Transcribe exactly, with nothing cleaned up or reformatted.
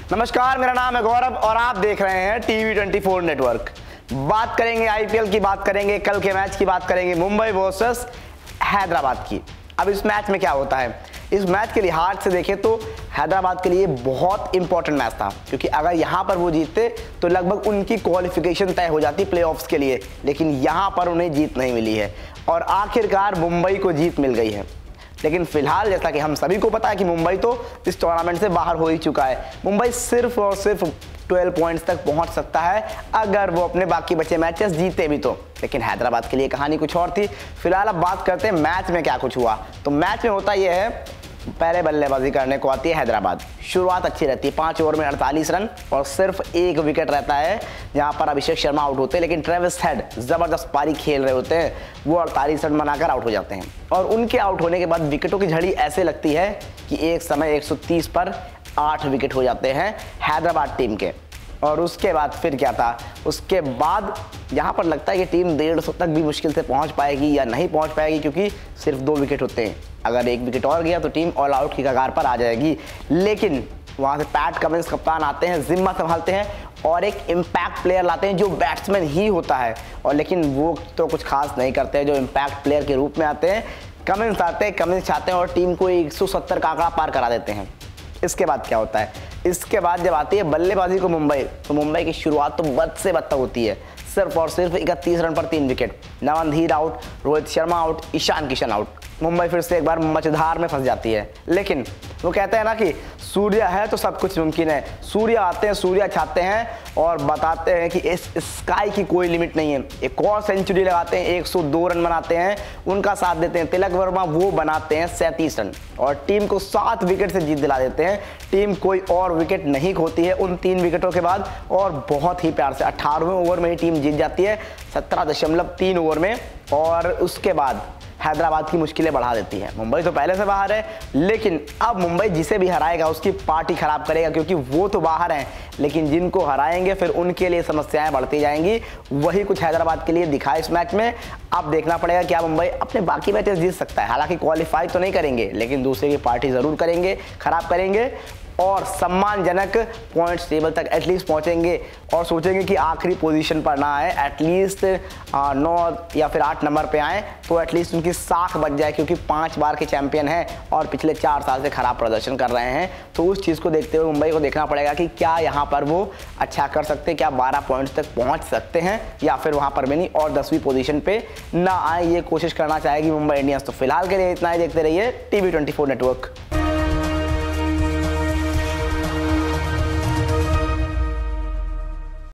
नमस्कार, मेरा नाम है गौरव और आप देख रहे हैं टीवी ट्वेंटी फोर नेटवर्क। बात करेंगे आईपीएल की, बात करेंगे कल के मैच की, बात करेंगे मुंबई वर्सेस हैदराबाद की। अब इस मैच में क्या होता है, इस मैच के लिहाज से देखें तो हैदराबाद के लिए बहुत इंपॉर्टेंट मैच था, क्योंकि अगर यहां पर वो जीतते तो लगभग उनकी क्वालिफिकेशन तय हो जाती प्लेऑफ्स के लिए, लेकिन यहां पर उन्हें जीत नहीं मिली है और आखिरकार मुंबई को जीत मिल गई है। लेकिन फिलहाल जैसा कि हम सभी को पता है कि मुंबई तो इस टूर्नामेंट से बाहर हो ही चुका है। मुंबई सिर्फ और सिर्फ बारह पॉइंट्स तक पहुंच सकता है अगर वो अपने बाकी बचे मैचेस जीते भी तो, लेकिन हैदराबाद के लिए कहानी कुछ और थी। फिलहाल अब बात करते हैं मैच में क्या कुछ हुआ। तो मैच में होता यह है, पहले बल्लेबाजी करने को आती है हैदराबाद। शुरुआत अच्छी रहती है, पांच ओवर में अड़तालीस रन और सिर्फ एक विकेट रहता है, जहां पर अभिषेक शर्मा आउट होते हैं, लेकिन ट्रेविस हेड जबरदस्त पारी खेल रहे होते हैं, वो अड़तालीस रन बनाकर आउट हो जाते हैं। और उनके आउट होने के बाद विकेटों की झड़ी ऐसे लगती है कि एक समय एक सौ तीस पर आठ विकेट हो जाते हैं हैदराबाद टीम के। और उसके बाद फिर क्या था, उसके बाद यहाँ पर लगता है कि टीम डेढ़ सौ तक भी मुश्किल से पहुँच पाएगी या नहीं पहुँच पाएगी, क्योंकि सिर्फ दो विकेट होते हैं। अगर एक विकेट और गया तो टीम ऑल आउट की कगार पर आ जाएगी। लेकिन वहाँ से पैट कमिंस कप्तान आते हैं, जिम्मा संभालते हैं और एक इम्पैक्ट प्लेयर लाते हैं जो बैट्समैन ही होता है, और लेकिन वो तो कुछ खास नहीं करते हैं, जो इम्पैक्ट प्लेयर के रूप में आते हैं। कमिंस आते हैं, कमिंस चाहते हैं और टीम को एक सौ सत्तर का आंकड़ा पार करा देते हैं। इसके बाद क्या होता है, इसके बाद जब आती है बल्लेबाजी को मुंबई, तो मुंबई की शुरुआत तो बद से बदतर होती है। सिर्फ और सिर्फ इकतीस रन पर तीन विकेट, नवनधीर out, Rohit Sharma out, Ishan Kishan out. Mumbai फिर से एक बार मझधार में फंस जाती है। लेकिन वो कहते हैं ना कि सूर्य है तो सब कुछ मुमकिन है। सूर्य आते हैं, सूर्य छाते हैं और बताते हैं कि इस स्काई की कोई लिमिट नहीं है। एक और सेंचुरी लगाते हैं, एक सौ दो रन बनाते हैं, उनका साथ देते हैं तिलक वर्मा, वो बनाते हैं सैंतीस रन और टीम को सात विकेट से जीत दिला देते हैं। टीम कोई और विकेट नहीं खोती है उन तीन विकेटों के बाद और बहुत ही प्यार से अठारहवें ओवर में ही टीम जीत जाती है, सत्रह दशमलव तीन ओवर में। और उसके बाद हैदराबाद की मुश्किलें बढ़ा देती है। मुंबई तो पहले से बाहर है, लेकिन अब मुंबई जिसे भी हराएगा उसकी पार्टी खराब करेगा, क्योंकि वो तो बाहर हैं, लेकिन जिनको हराएंगे फिर उनके लिए समस्याएं बढ़ती जाएंगी। वही कुछ हैदराबाद के लिए दिखा इस मैच में। अब देखना पड़ेगा क्या मुंबई अपने बाकी मैचेस जीत सकता है। हालांकि क्वालिफाई तो नहीं करेंगे, लेकिन दूसरे की पार्टी जरूर करेंगे, खराब करेंगे और सम्मानजनक पॉइंट्स टेबल तक एटलीस्ट पहुंचेंगे और सोचेंगे कि आखिरी पोजीशन पर ना आए, एटलीस्ट नौ या फिर आठ नंबर पे आए तो एटलीस्ट उनकी साख बच जाए, क्योंकि पांच बार के चैंपियन हैं और पिछले चार साल से खराब प्रदर्शन कर रहे हैं। तो उस चीज़ को देखते हुए मुंबई को देखना पड़ेगा कि क्या यहाँ पर वो अच्छा कर सकते हैं, क्या बारह पॉइंट्स तक पहुँच सकते हैं या फिर वहाँ पर भी नहीं और दसवीं पोजीशन पे ना आए। ये कोशिश करना चाहेगी मुंबई इंडियंस। तो फिलहाल के लिए इतना ही, देखते रहिए टीवी ट्वेंटी फोर नेटवर्क।